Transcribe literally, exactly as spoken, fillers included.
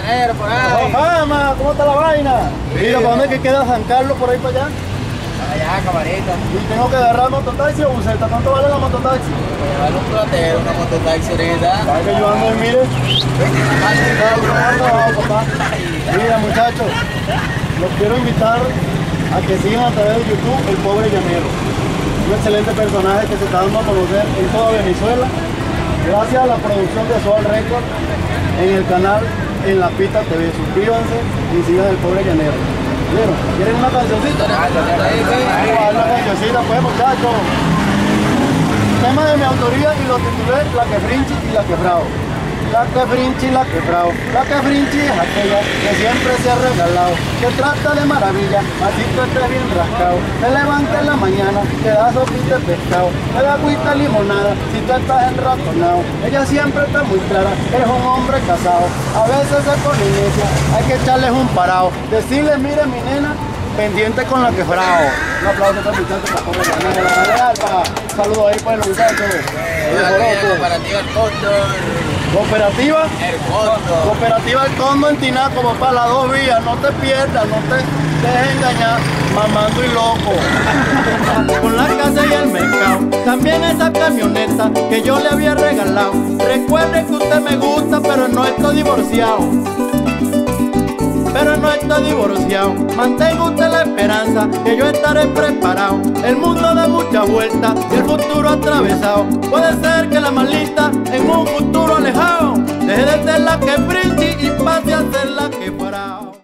Llanero, por ahí. ¡Oh, fama! ¿Cómo está la vaina? Mira, ¿para dónde es que queda San Carlos? Por ahí para allá. Allá, camarita. Y tengo que agarrar mototaxi o buseta. ¿Cuánto vale la mototaxi? Voy a llevar un platero, una mototaxi ahorita. ¿Sabes que yo ando y mire? Mira, muchachos, los quiero invitar a que sigan a través de YouTube El Pobre Llanero. Un excelente personaje que se está dando a conocer en toda Venezuela. Gracias a la producción de Soul Record en el canal En La Pista T V. Suscríbanse y sigan El Pobre Llanero. ¿Vieron? ¿Quieren una cancioncita? Vamos a dar una cancioncita pues, muchachos. Tema de mi autoría y lo titulé La que Frinchi y La que Frao. La que Frinchi y La que Frao. La que Frinchi es aquella que siempre se ha regalado, que trata de maravilla, así que estés bien rascado. Te levantas en la mañana, te da sopita de pescado, te da agüita limonada, si tú estás enratonado. Ella siempre está muy clara, es un hombre casado. A veces se pone necia, hay que echarles un parado. Decirle, mire mi nena, pendiente con la que Frao. Un aplauso para el muchacho, para pobre Llanero, la manera alfa. Saludos ahí para los muchachos. Cooperativa El Cóndor. Cooperativa El Cóndor. Cooperativa El Cóndor en Tinaco, papá, las dos vías, no te pierdas, no te dejes engañar, mamando y loco. Con la casa y el mercado, también esa camioneta que yo le había regalado. Recuerde que usted me gusta, pero no estoy divorciado. Pero no estoy divorciado, mantenga usted la esperanza que yo estaré preparado. El mundo da muchas vueltas y el futuro atravesado. Puede ser que la malita en un futuro alejado deje de ser la que Frinchi y pase a ser la que Frao.